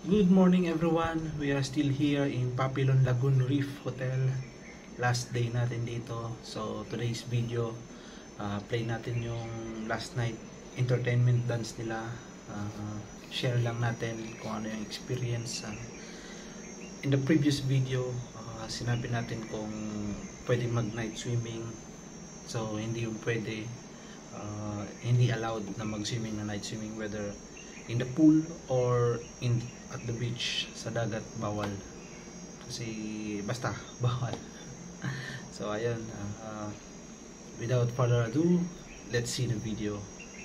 Good morning everyone. We are still here in Papillon Lagoon Reef Hotel. Last day natin dito. So today's video, play natin yung last night entertainment dance nila. Share lang natin kung ano yung experience. In the previous video, sinabi natin kung pwede mag night swimming. So hindi yung pwede, hindi allowed na mag swimming na night swimming, whether in the pool or at the beach. Sa dagat bawal kasi basta bawal. So ayun, without further ado, let's see the video.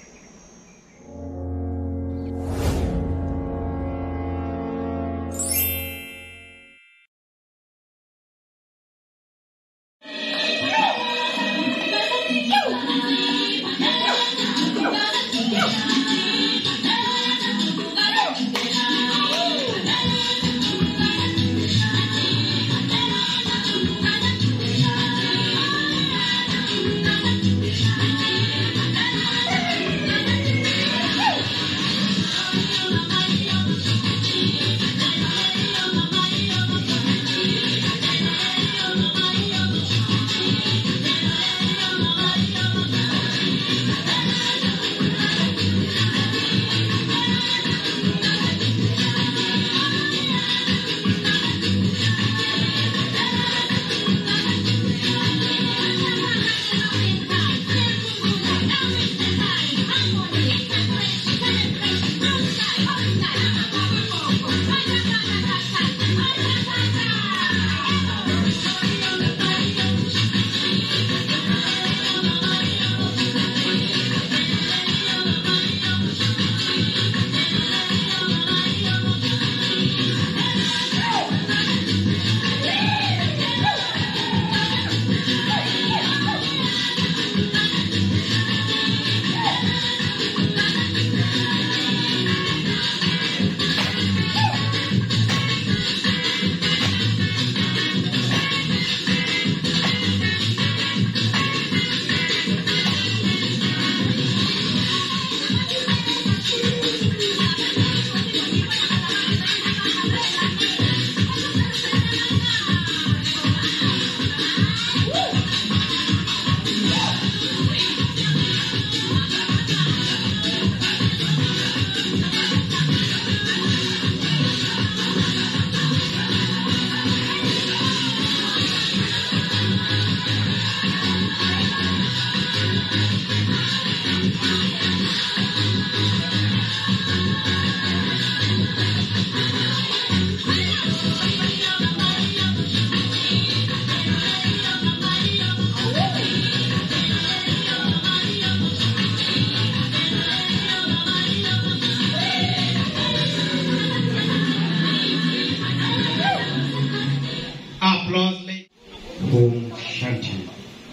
Om Shanti.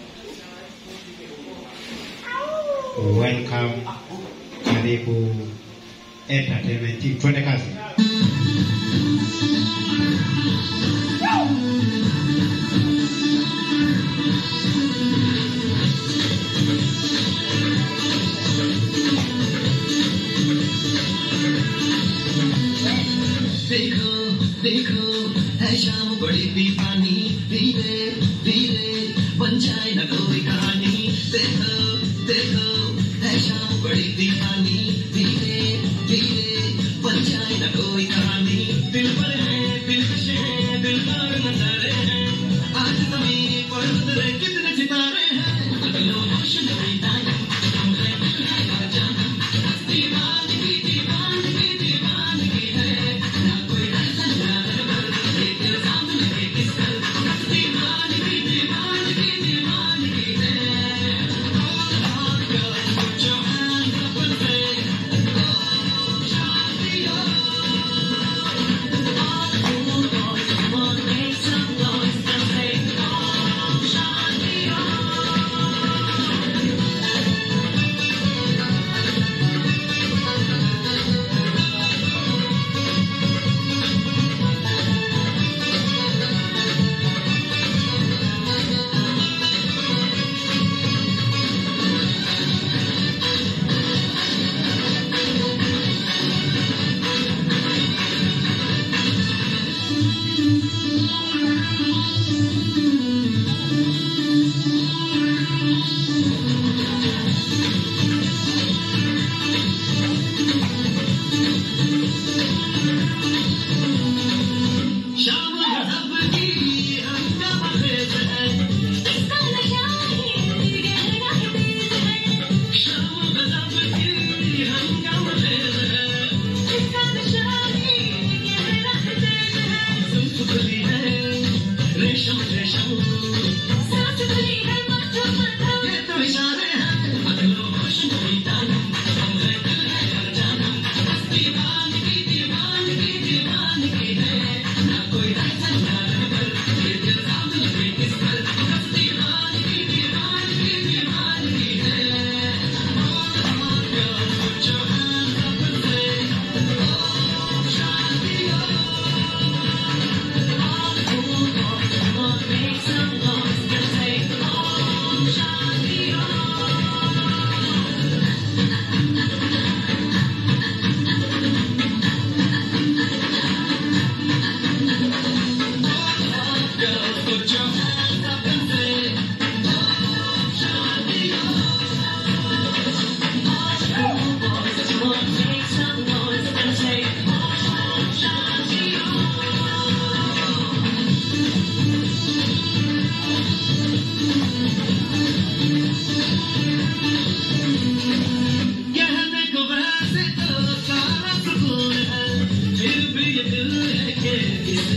Welcome, karibu entertainment team. Twende kazi. देखो देखो है शाम बड़ी दीवानी, धीरे धीरे बन जाए न कोई कहानी। देखो देखो है शाम बड़ी दीवानी, धीरे धीरे बन जाए न कोई कहानी। दिल पर है दिलकश है, दिल पर नजारे हैं, आज जमीन पर उतरे कितने सितारे हैं। अगलो होश नई ताई हम है दीवानगी दीवानगी दीवानगी है, ना कोई ऐसा एक सामने के किस दीवानगी दीवानगी दीवानगी है।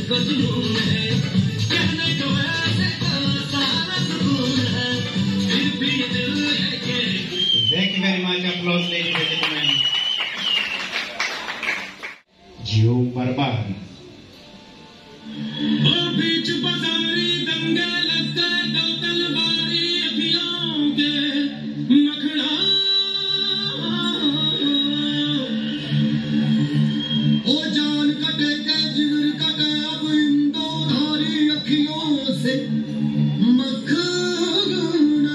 इसको जुनून है कहने को वैसे तो सारा सुकून है फिर भी दिल है कि Thank you very much. Applause, ladies and gentlemen. Jiu Barbar. ओ बीच बाजारी दंगे लग गए दो तलवारी अखियों के नखड़ा ओ जान कटे के जिगर कटे अब इन दो धारी अखियों से मखना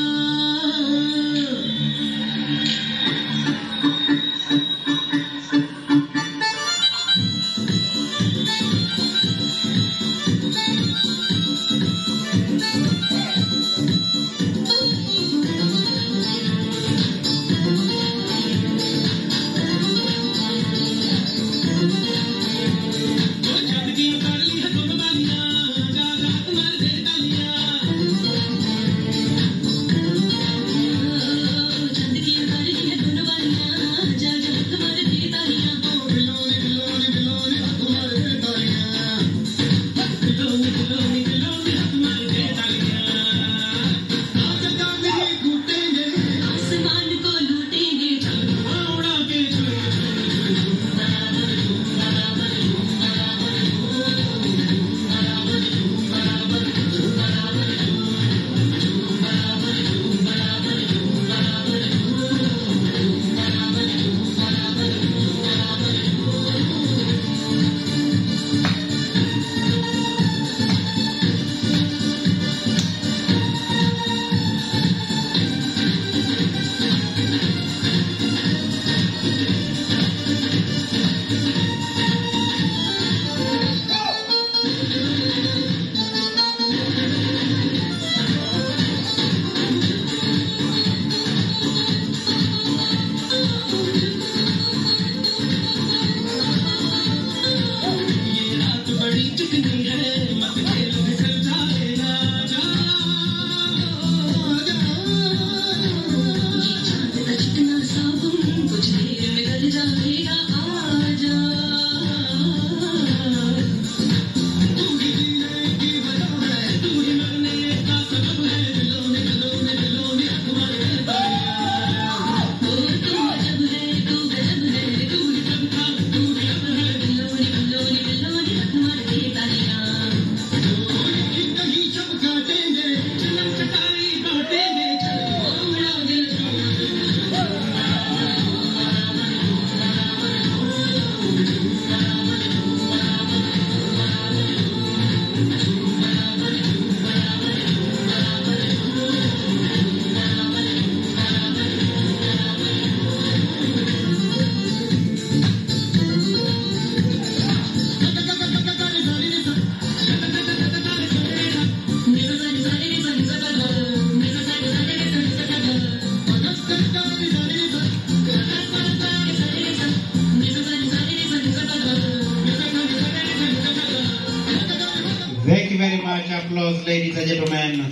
Thank you very much. Applause, ladies and gentlemen.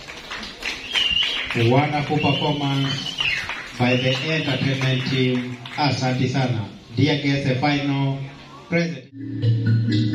A wonderful performance by the entertainment team. Asante sana. Dear guests, the final present.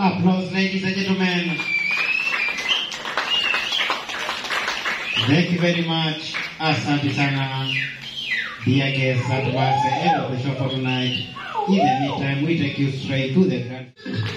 Applause, ladies and gentlemen. Thank you very much. Asante sana. Dear guests, that was the end of the show for tonight. In the meantime, we take you straight to the grand.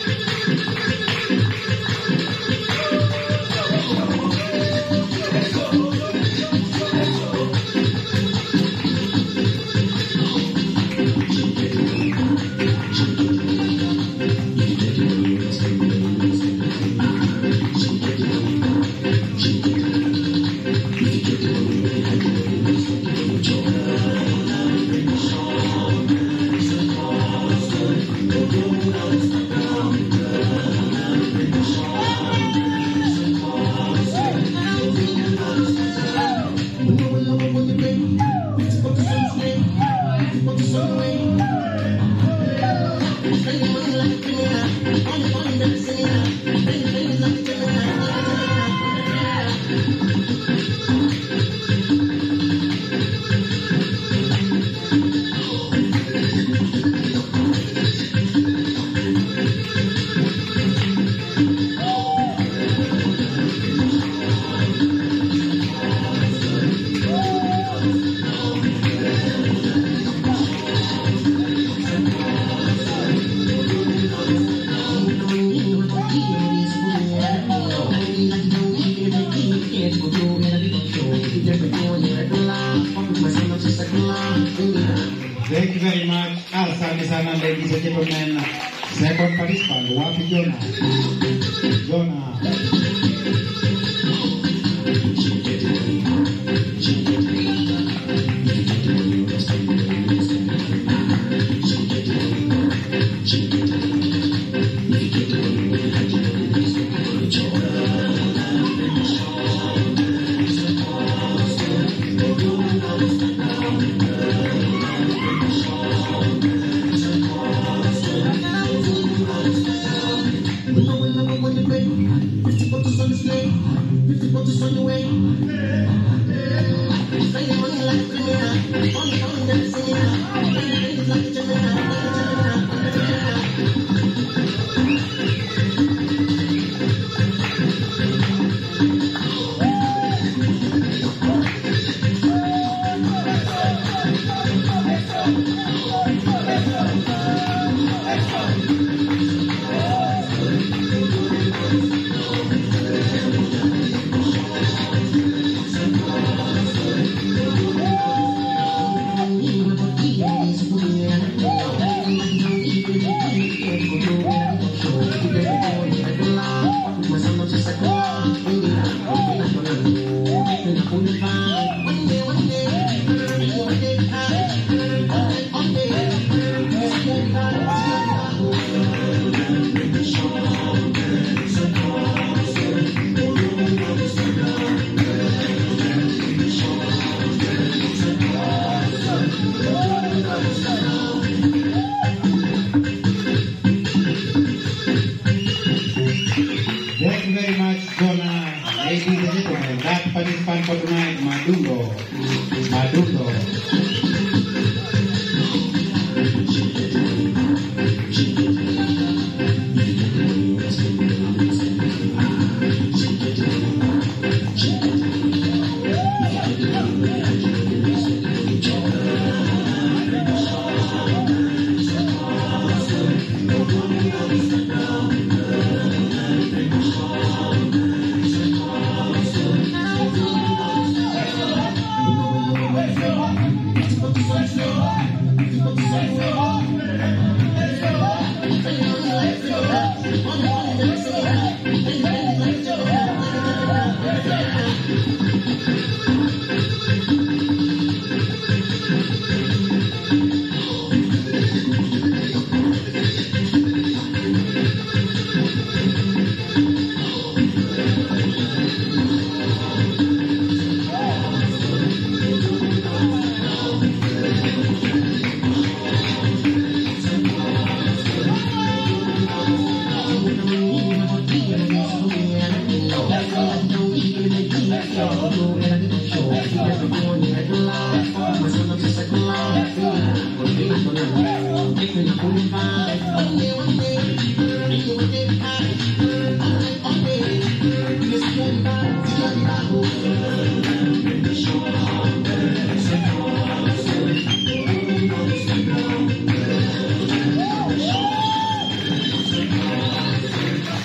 Thank you very much. Asante sana, ladies and gentlemen. Second participant, wapi Jonah? Jonah. Thank you very much, Jonah. Ladies and gentlemen, that participant for tonight, Maduro. Make me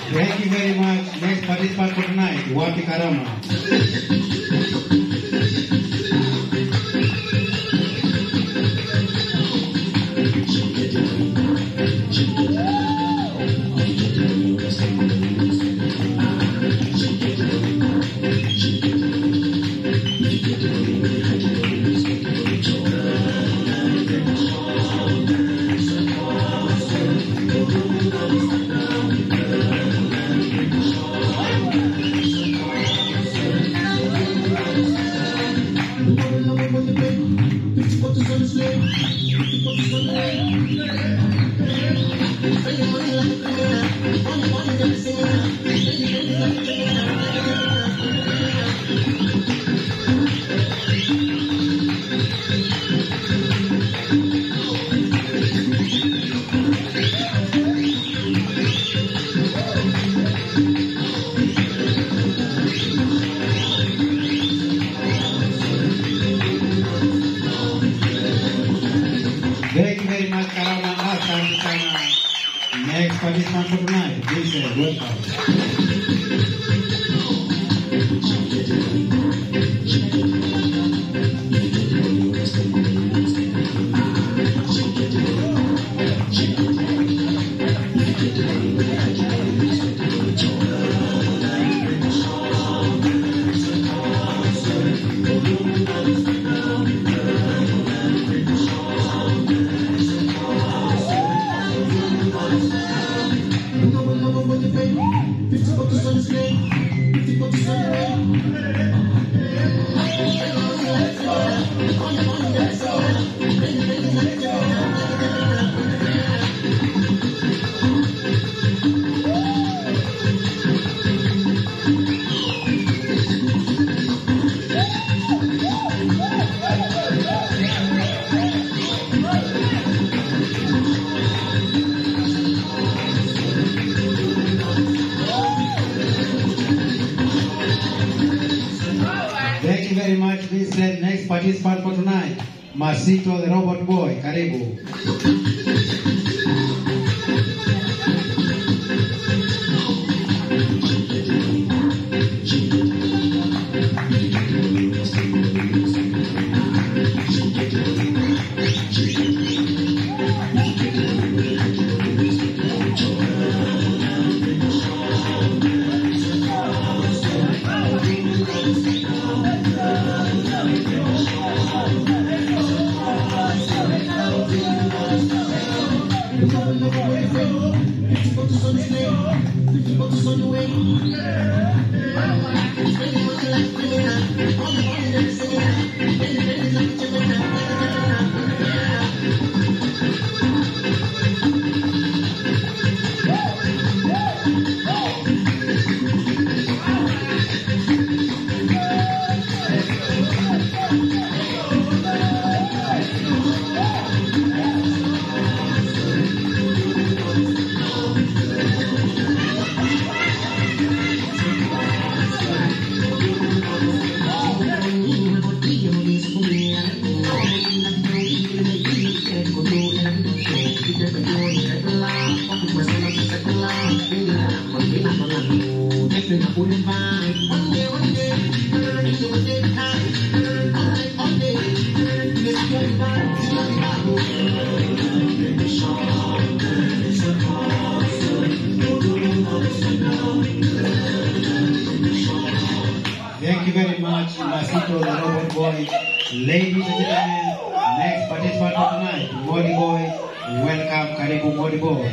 Thank you very much. Next participant for tonight, Wapi Karama. Thank you very much, Karama. Asante sana. Next participant for tonight, Vincent. Welcome. Thank you very much, Vincent. Next participant for tonight, Masito the Robot Boy. Karibu. Thank you very much, Masito the Robot Boy. Ladies and gentlemen, next participant for tonight, Modi Boy. Welcome, Karibu Modi Boy.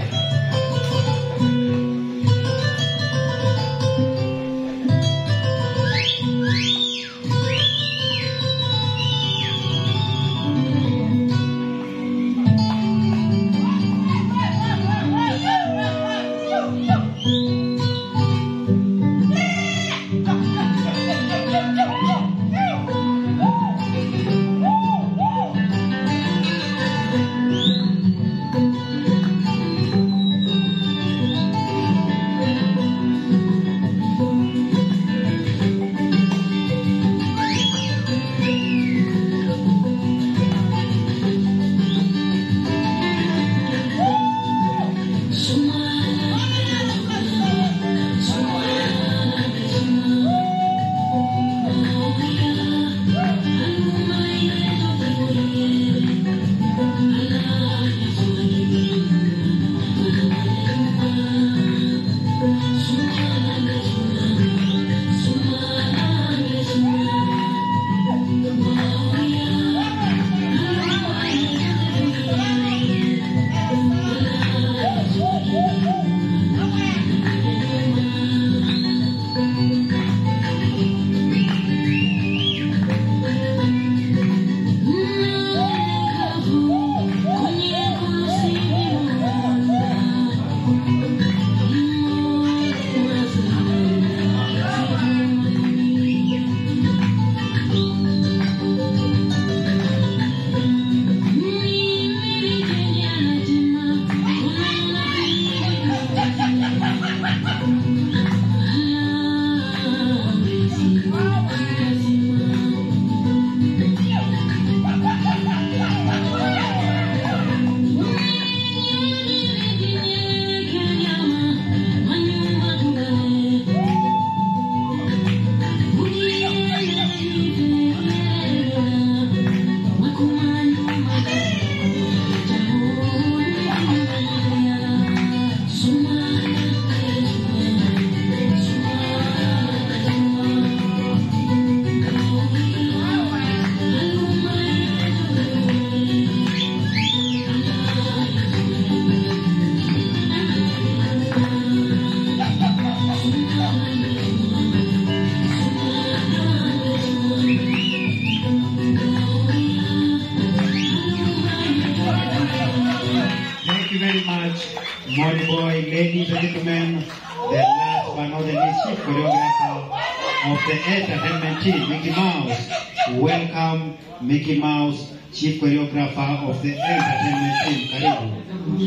the last but not the least chief choreographer of the entertainment team, Mickey Mouse. Welcome, Mickey Mouse, chief choreographer of the entertainment team. Karibu.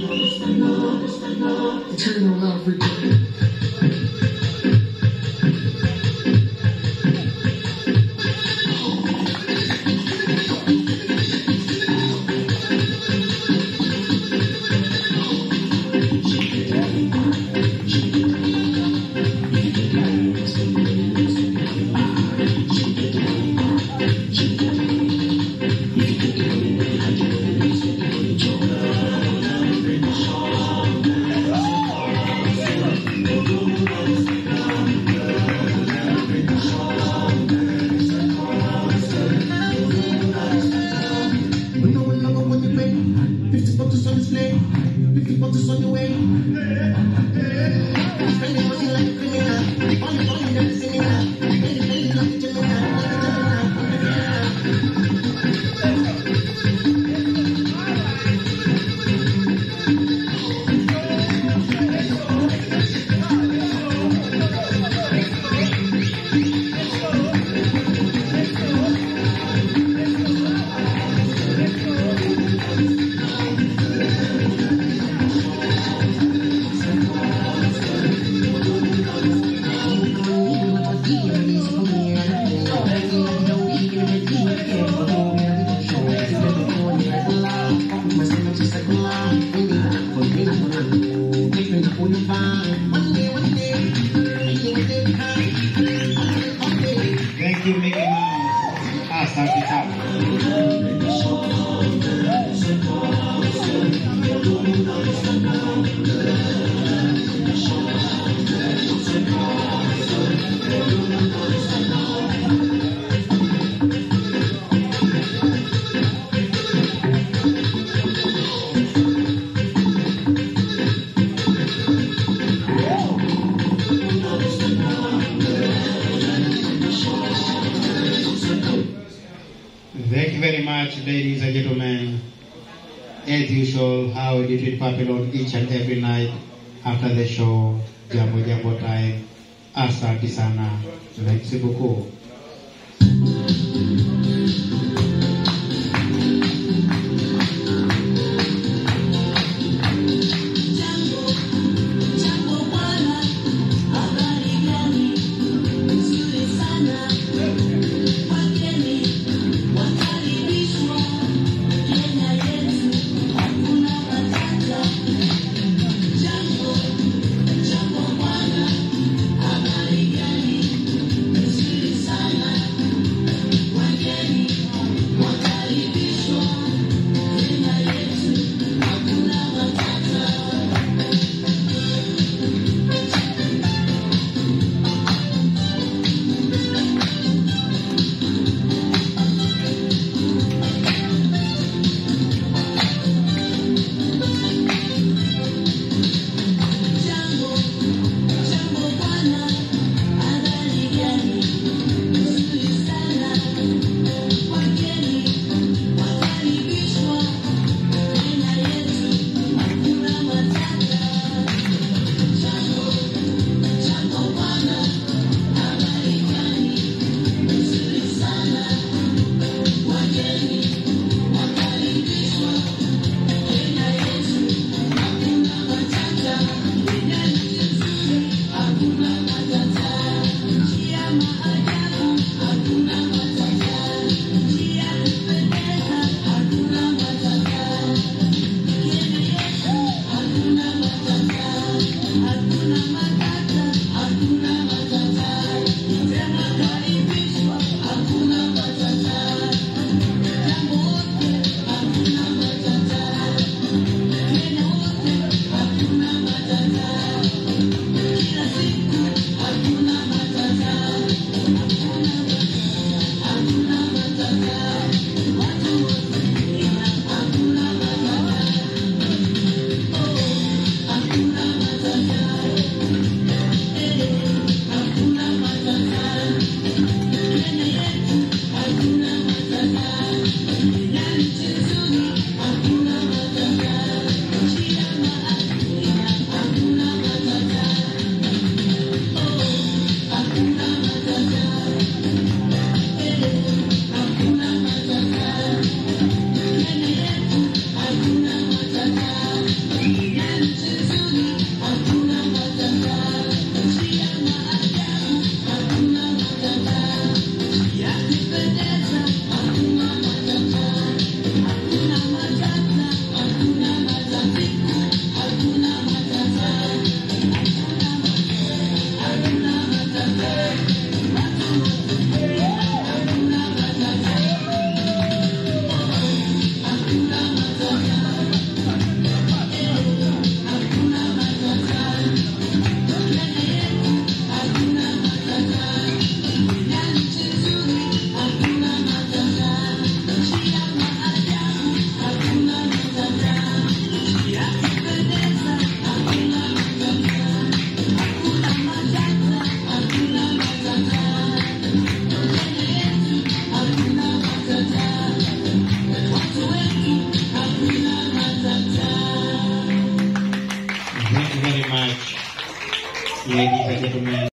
Turn around for you. Thank you, Mickey Mouse. Hasta Thank you very much, ladies and gentlemen. As usual, how we did it Papillon each and every night after the show, Jambo Jambo time. Asante sana. Merci beaucoup. Jambo bwana, habari gani? Nzuri sana. much, ladies and gentlemen.